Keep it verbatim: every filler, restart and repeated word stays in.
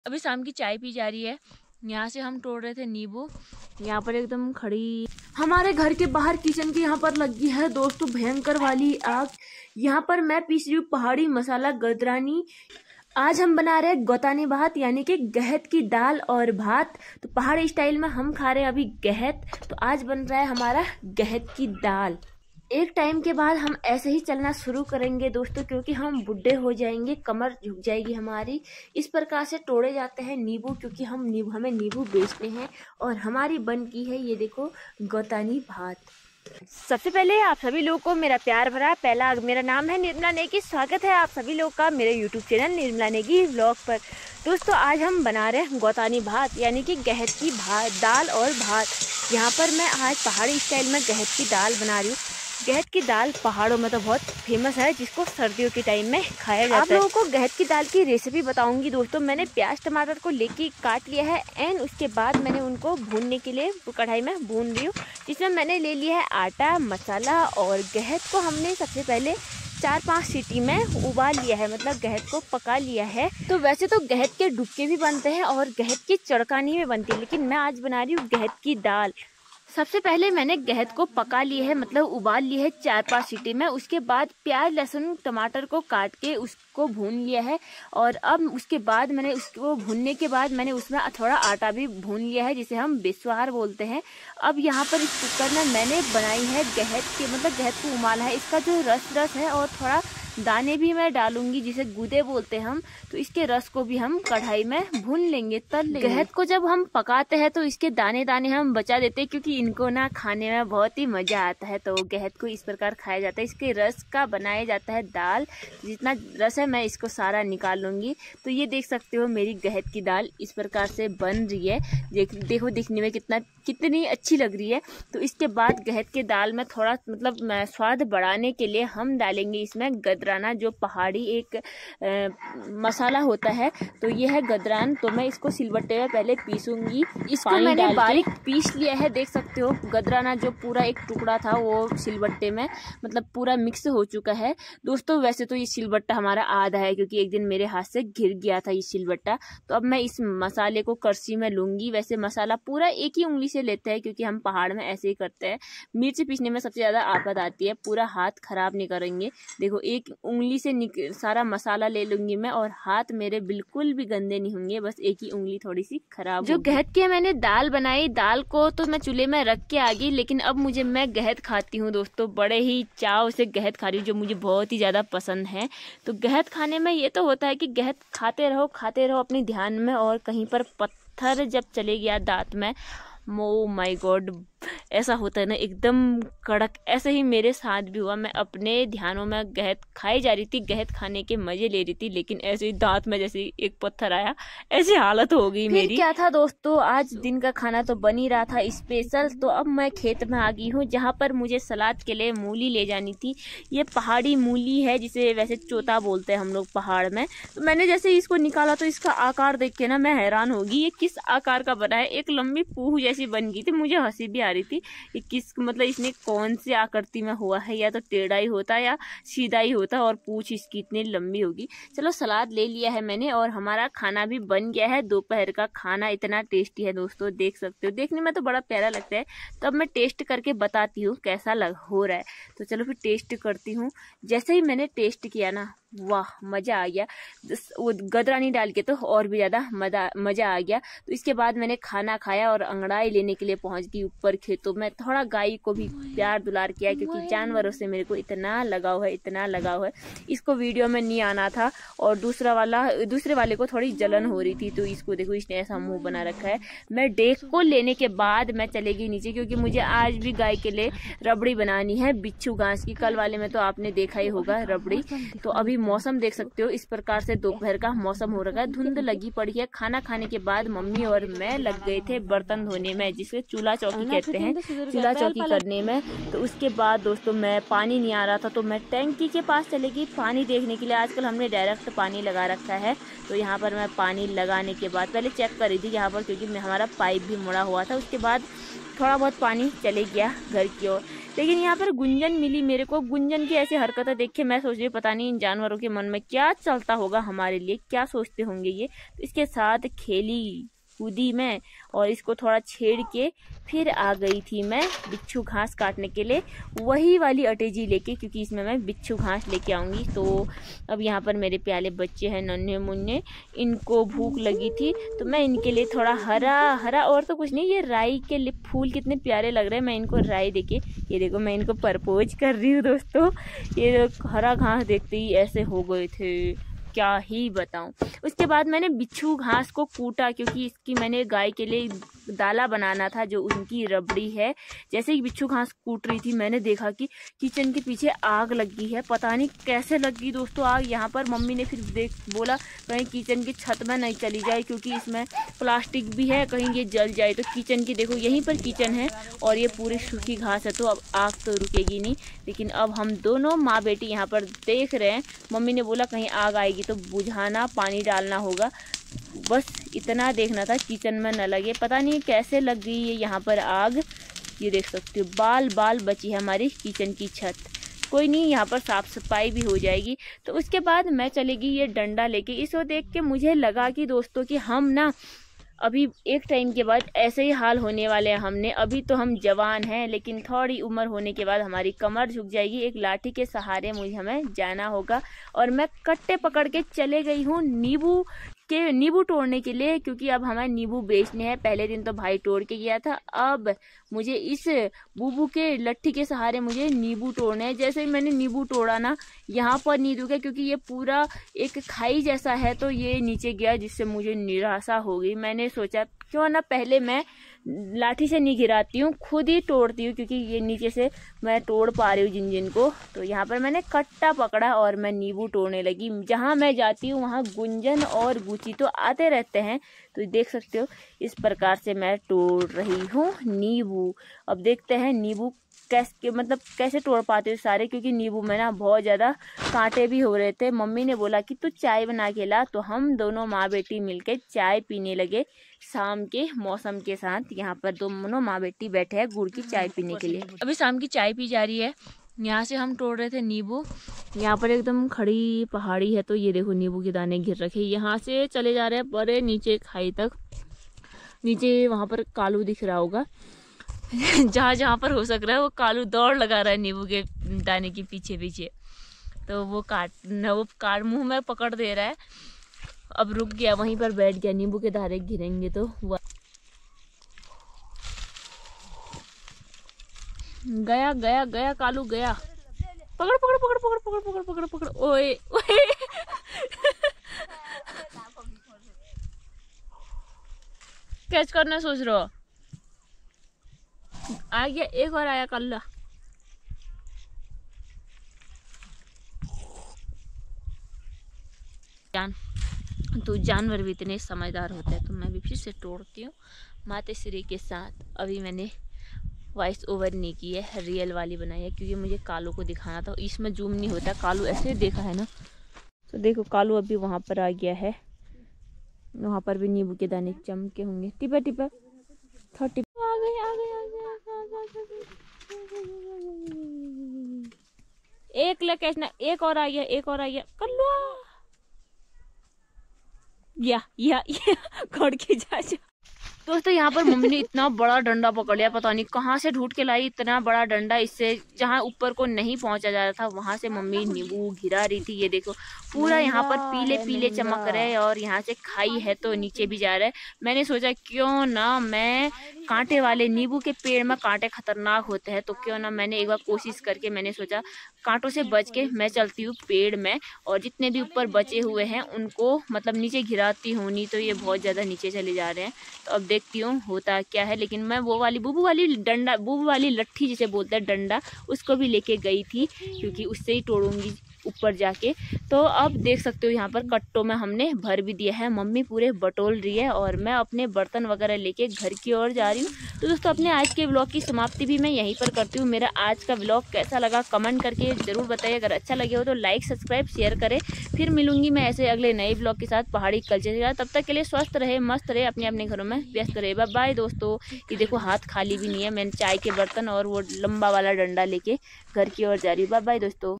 अभी शाम की चाय पी जा रही है। यहाँ से हम तोड़ रहे थे नींबू, यहाँ पर एकदम खड़ी। हमारे घर के बाहर किचन के यहाँ पर लगी है दोस्तों भयंकर वाली आग। यहाँ पर मैं पीस रही हूँ पहाड़ी मसाला गदरानी। आज हम बना रहे हैं गौतानी भात यानी कि गहत की दाल और भात। तो पहाड़ी स्टाइल में हम खा रहे हैं अभी गहत। तो आज बन रहा है हमारा गहत की दाल। एक टाइम के बाद हम ऐसे ही चलना शुरू करेंगे दोस्तों, क्योंकि हम बुढ़े हो जाएंगे, कमर झुक जाएगी हमारी। इस प्रकार से तोड़े जाते हैं नींबू, क्योंकि हम नींबू हमें नींबू बेचते हैं। और हमारी बन की है ये देखो गौतानी भात। सबसे पहले आप सभी लोगों को मेरा प्यार भरा पहला मेरा नाम है निर्मला नेगी। स्वागत है आप सभी लोगों का मेरे YouTube channel Nirmala Negi vlog पर। दोस्तों आज हम बना रहे हैं गौतानी भात यानी कि गहत की भात दाल और भात। यहाँ पर मैं आज पहाड़ी स्टाइल में गहत की दाल बना रही हूँ। गहत की दाल पहाड़ों में तो बहुत फेमस है, जिसको सर्दियों के टाइम में खाया जाता है। आप लोगों को गहत की दाल की रेसिपी बताऊंगी दोस्तों। मैंने प्याज टमाटर को लेके काट लिया है एंड उसके बाद मैंने उनको भूनने के लिए कढ़ाई में भून रही हूँ, जिसमें मैंने ले लिया है आटा मसाला। और गहत को हमने सबसे पहले चार पांच सीटी में उबाल लिया है, मतलब गहत को पका लिया है। तो वैसे तो गहत के डुबके भी बनते हैं और गहत की चड़कानी भी बनती है, लेकिन मैं आज बना रही हूँ गहत की दाल। सबसे पहले मैंने गहत को पका लिया है, मतलब उबाल लिया है चार पांच सीटी में। उसके बाद प्याज लहसुन टमाटर को काट के उसको भून लिया है। और अब उसके बाद मैंने उसको भूनने के बाद मैंने उसमें थोड़ा आटा भी भून लिया है, जिसे हम बिस्वार बोलते हैं। अब यहाँ पर इस कुकर में मैंने बनाई है गहत के, मतलब गहत को उबाला है। इसका जो रस रस है और थोड़ा दाने भी मैं डालूंगी, जिसे गुदे बोलते हैं हम। तो इसके रस को भी हम कढ़ाई में भून लेंगे, तल लेंगे। गहत को जब हम पकाते हैं तो इसके दाने दाने हम बचा देते हैं, क्योंकि इनको ना खाने में बहुत ही मजा आता है। तो गहत को इस प्रकार खाया जाता है। इसके रस का बनाया जाता है दाल। जितना रस है मैं इसको सारा निकाल लूंगी। तो ये देख सकते हो मेरी गहत की दाल इस प्रकार से बन रही है। देख देखो दिखने में कितना कितनी अच्छी लग रही है। तो इसके बाद गहत के दाल में थोड़ा मतलब स्वाद बढ़ाने के लिए हम डालेंगे इसमें गदराना, जो पहाड़ी एक आ, मसाला होता है। तो ये है गदरान। तो मैं इसको सिलबट्टे में पहले पीसूंगी। इसको मैंने बारीक पीस लिया है, देख सकते हो। गदराना जो पूरा एक टुकड़ा था वो सिलबट्टे में मतलब पूरा मिक्स हो चुका है दोस्तों। वैसे तो ये सिलबट्टा हमारा आधा है, क्योंकि एक दिन मेरे हाथ से गिर गया था ये सिलबट्टा। तो अब मैं इस मसाले को करछी में लूंगी। वैसे मसाला पूरा एक ही उंगली से लेते हैं, क्योंकि हम पहाड़ में ऐसे ही करते हैं। मिर्च पीसने में सबसे ज्यादा आफत आती है। पूरा हाथ खराब नहीं करेंगे। देखो एक उंगली से सारा मसाला ले लूंगी मैं, और हाथ मेरे बिल्कुल भी गंदे नहीं होंगे, बस एक ही उंगली थोड़ी सी खराब। जो गहत के मैंने दाल बनाई, दाल को तो मैं चूल्हे में रख के आ गई, लेकिन अब मुझे मैं गहत खाती हूँ दोस्तों। बड़े ही चाव से गहत खा रही हूँ, जो मुझे बहुत ही ज्यादा पसंद है। तो गहत खाने में ये तो होता है कि गहत खाते रहो खाते रहो अपने ध्यान में, और कहीं पर पत्थर जब चले गया दांत में, ओ माय गॉड, ऐसा होता है ना एकदम कड़क। ऐसे ही मेरे साथ भी हुआ। मैं अपने ध्यानों में गहत खाई जा रही थी, गहत खाने के मजे ले रही थी, लेकिन ऐसे ही दांत में जैसे एक पत्थर आया, ऐसी हालत हो गई मेरी। क्या था दोस्तों, आज दिन का खाना तो बन ही रहा था स्पेशल। तो अब मैं खेत में आ गई हूँ, जहाँ पर मुझे सलाद के लिए मूली ले जानी थी। ये पहाड़ी मूली है, जिसे वैसे चोता बोलते हैं हम लोग पहाड़ में। तो मैंने जैसे ही इसको निकाला तो इसका आकार देख के ना मैं हैरान होगी, ये किस आकार का बना है। एक लंबी पूह जैसी बन गई थी, मुझे हंसी भी आ रही थी। ये किस मतलब इसने कौन सी आकृति में हुआ है, या तो टेढ़ा ही होता या सीधा ही होता, और पूंछ इसकी इतनी लंबी होगी। चलो सलाद ले लिया है मैंने, और हमारा खाना भी बन गया है। दोपहर का खाना इतना टेस्टी है दोस्तों, देख सकते हो। देखने में तो बड़ा प्यारा लगता है। तो अब मैं टेस्ट करके बताती हूँ कैसा लग हो रहा है। तो चलो फिर टेस्ट करती हूँ। जैसे ही मैंने टेस्ट किया ना, वाह मजा आ गया। वो गदरानी डाल के तो और भी ज्यादा मजा मजा आ गया। तो इसके बाद मैंने खाना खाया और अंगड़ाई लेने के लिए पहुंच गई ऊपर खेतों में। थोड़ा गाय को भी प्यार दुलार किया, क्योंकि जानवरों से मेरे को इतना लगाव है इतना लगाव है। इसको वीडियो में नहीं आना था, और दूसरा वाला दूसरे वाले को थोड़ी जलन हो रही थी। तो इसको देखो, इसने ऐसा मुंह बना रखा है। मैं डेक को लेने के बाद मैं चले गई नीचे, क्योंकि मुझे आज भी गाय के लिए रबड़ी बनानी है, बिच्छू घास की। कल वाले में तो आपने देखा ही होगा रबड़ी। तो अभी मौसम देख सकते हो इस प्रकार से दोपहर का मौसम हो रखा है, धुंध लगी पड़ी है। खाना खाने के बाद मम्मी और मैं लग गए थे बर्तन धोने में, जिसे चूल्हा चौकी कहते हैं, चूल्हा चौकी करने में। तो उसके बाद दोस्तों मैं पानी नहीं आ रहा था, तो मैं टैंकी के पास चली गई पानी देखने के लिए। आजकल हमने डायरेक्ट पानी लगा रखा है। तो यहाँ पर मैं पानी लगाने के बाद पहले चेक कर रही थी यहाँ पर, क्योंकि हमारा पाइप भी मुड़ा हुआ था। उसके बाद थोड़ा बहुत पानी चले गया घर की ओर। लेकिन यहाँ पर गुंजन मिली मेरे को। गुंजन की ऐसी हरकतें देख के मैं सोच रही पता नहीं इन जानवरों के मन में क्या चलता होगा, हमारे लिए क्या सोचते होंगे ये। तो इसके साथ खेली कूदी मैं और इसको थोड़ा छेड़ के फिर आ गई थी मैं बिच्छू घास काटने के लिए, वही वाली अटेजी लेके, क्योंकि इसमें मैं बिच्छू घास लेके आऊँगी। तो अब यहाँ पर मेरे प्याले बच्चे हैं नन्हे मुन्ने, इनको भूख लगी थी तो मैं इनके लिए थोड़ा हरा हरा, और तो कुछ नहीं, ये राई के फूल कितने प्यारे लग रहे हैं, मैं इनको राई देके, ये देखो मैं इनको प्रपोज कर रही हूँ दोस्तों। ये हरा घास देखते ही ऐसे हो गए थे, क्या ही बताऊं। उसके बाद मैंने बिच्छू घास को कूटा, क्योंकि इसकी मैंने गाय के लिए दाला बनाना था जो उनकी रबड़ी है। जैसे ही बिच्छू घास कूट रही थी मैंने देखा कि किचन के पीछे आग लगी है। पता नहीं कैसे लगी दोस्तों आग। यहाँ पर मम्मी ने फिर देख बोला कहीं किचन की छत में नहीं चली जाए, क्योंकि इसमें प्लास्टिक भी है, कहीं ये जल जाए तो। किचन की देखो यहीं पर किचन है और ये पूरी सूखी घास है, तो अब आग तो रुकेगी नहीं। लेकिन अब हम दोनों माँ बेटी यहाँ पर देख रहे हैं। मम्मी ने बोला कहीं आग आएगी तो बुझाना, पानी डालना होगा, बस इतना देखना था किचन में न लगे। पता नहीं कैसे लग गई है यहाँ पर आग। ये देख सकते हो बाल बाल बची है हमारी किचन की छत। कोई नहीं, यहाँ पर साफ सफाई भी हो जाएगी। तो उसके बाद मैं चलेगी ये डंडा लेके। इसको देख के मुझे लगा कि दोस्तों कि हम ना अभी एक टाइम के बाद ऐसे ही हाल होने वाले हैं हमने। अभी तो हम जवान हैं, लेकिन थोड़ी उम्र होने के बाद हमारी कमर झुक जाएगी। एक लाठी के सहारे मुझे हमें जाना होगा। और मैं कट्टे पकड़ के चले गई हूँ नींबू के नींबू तोड़ने के लिए, क्योंकि अब हमें नींबू बेचने हैं। पहले दिन तो भाई तोड़ के गया था, अब मुझे इस बूबू के लट्ठी के सहारे मुझे नींबू तोड़ने हैं। जैसे ही मैंने नींबू तोड़ा ना, यहाँ पर नहीं रुका क्योंकि ये पूरा एक खाई जैसा है, तो ये नीचे गया, जिससे मुझे निराशा हो गई। मैंने सोचा क्यों ना पहले मैं लाठी से नहीं गिराती हूँ, खुद ही तोड़ती हूँ, क्योंकि ये नीचे से मैं तोड़ पा रही हूँ जिन जिन को। तो यहाँ पर मैंने कट्टा पकड़ा और मैं नींबू तोड़ने लगी। जहाँ मैं जाती हूँ वहाँ गुंजन और गुची तो आते रहते हैं, तो देख सकते हो इस प्रकार से मैं तोड़ रही हूँ नींबू। अब देखते हैं नींबू कैसे मतलब कैसे तोड़ पाते हो सारे, क्योंकि नींबू में ना बहुत ज़्यादा कांटे भी हो रहे थे। मम्मी ने बोला कि तू चाय बना के ला, तो हम दोनों माँ बेटी मिलकर चाय पीने लगे शाम के मौसम के साथ। यहाँ पर दोनों माँ बेटी बैठे हैं गुड़ की चाय पीने के लिए। अभी शाम की चाय पी जा रही है। यहाँ से हम तोड़ रहे थे नींबू। यहाँ पर एकदम खड़ी पहाड़ी है, तो ये देखो नींबू के दाने गिर रखे। यहाँ से चले जा रहे हैं बड़े नीचे खाई तक। नीचे वहाँ पर कालू दिख रहा होगा, जहाँ जहाँ पर हो सक रहा है वो कालू दौड़ लगा रहा है नींबू के दाने के पीछे पीछे। तो वो काट वो काट मुंह में पकड़ दे रहा है। अब रुक गया, वहीं पर बैठ गया। नींबू के दाने गिरेंगे तो हुआ। गया गया गया कालू गया। पकड़ पकड़ पकड़ पकड़ पकड़ पकड़ पकड़ पकड़ ओए ओए कैच करना सोच रहे हो? आ गया, एक और आया कल्ला। जान तो जानवर भी इतने समझदार होते हैं। तो मैं भी फिर से तोड़ती हूँ माता श्री के साथ। अभी मैंने वॉइस ओवर नहीं की है, रियल वाली बनाई है, क्योंकि मुझे कालू को दिखाना था। इसमें जूम नहीं होता, कालू ऐसे देखा है ना। तो देखो कालू अभी वहाँ पर आ गया है। वहाँ पर भी नींबू के दाने चमके होंगे। टिपा टिपा थर्टी आ गए आ गए आ गए। एक लेके ना, एक और आ गया, एक और आ गया। कल्लू या या खड़ के जा जा। दोस्तों यहाँ पर मम्मी ने इतना बड़ा डंडा पकड़ लिया, पता नहीं कहाँ से ढूंढ के लाई इतना बड़ा डंडा। इससे जहाँ ऊपर को नहीं पहुंचा जा रहा था वहां से मम्मी नींबू घिरा रही थी। ये देखो पूरा यहाँ पर पीले पीले चमक रहे हैं, और यहाँ से खाई है तो नीचे भी जा रहा है। मैंने सोचा क्यों ना मैं कांटे वाले नींबू के पेड़ में, कांटे खतरनाक होते हैं, तो क्यों ना मैंने एक बार कोशिश करके मैंने सोचा कांटों से बच के मैं चलती हूँ पेड़ में, और जितने भी ऊपर बचे हुए हैं उनको मतलब नीचे घिराती हूँ। नहीं तो ये बहुत ज़्यादा नीचे चले जा रहे हैं। तो अब देखती हूँ होता क्या है। लेकिन मैं वो वाली बूबू वाली डंडा, बूबू वाली लट्ठी जिसे बोलते हैं डंडा, उसको भी लेके गई थी, क्योंकि उससे ही तोड़ूंगी ऊपर जाके। तो अब देख सकते हो यहाँ पर कट्टों में हमने भर भी दिया है, मम्मी पूरे बटोल रही है और मैं अपने बर्तन वगैरह लेके घर की ओर जा रही हूँ। तो दोस्तों अपने आज के ब्लॉग की समाप्ति भी मैं यहीं पर करती हूँ। मेरा आज का ब्लॉग कैसा लगा कमेंट करके ज़रूर बताइए। अगर अच्छा लगे हो तो लाइक सब्सक्राइब शेयर करें। फिर मिलूंगी मैं ऐसे अगले नए ब्लॉग के साथ पहाड़ी कल्चर के साथ। तब तक के लिए स्वस्थ रहे, मस्त रहे, अपने अपने घरों में व्यस्त रहे। बाय बाय दोस्तों। ये देखो हाथ खाली भी नहीं है, मैंने चाय के बर्तन और वो लंबा वाला डंडा लेके घर की ओर जा रही हूँ। बाय बाय दोस्तों।